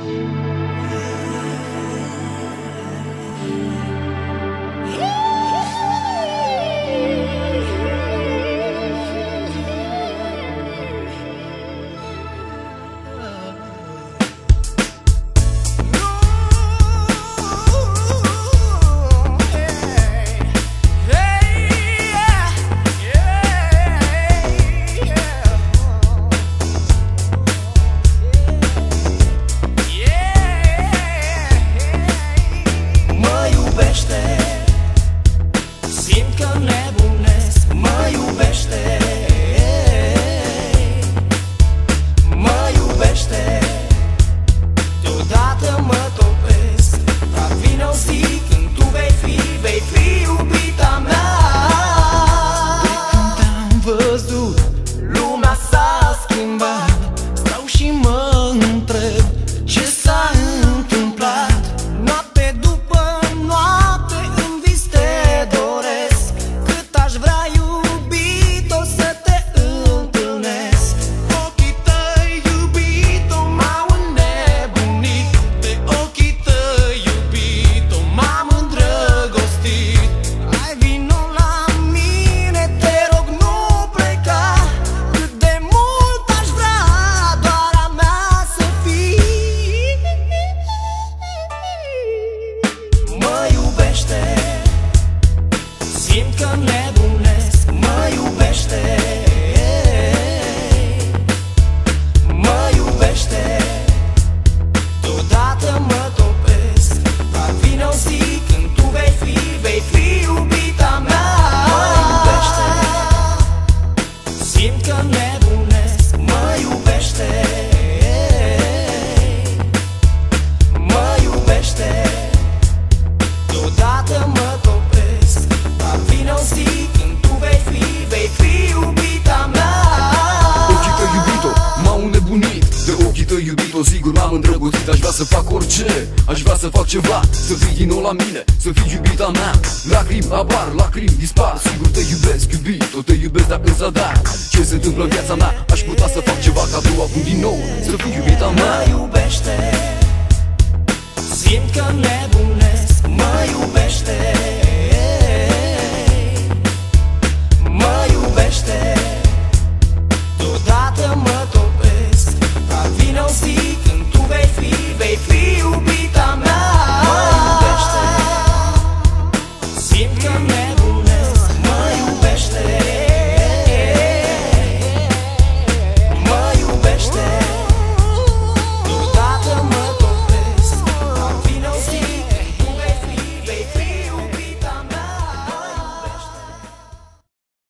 Sigur m-am îndrăgostit, aș vrea să fac orice, aș vrea să fac ceva, să fii din nou la mine, să fii iubita mea. Lacrimi apar, lacrimi dispar, sigur te iubesc, iubito, te iubesc dacă în zadar. Ce se întâmplă în viața mea, aș putea să fac ceva ca tu acum din nou, să fii iubita mea. Mă iubește, simt că nebunesc, mă iubește.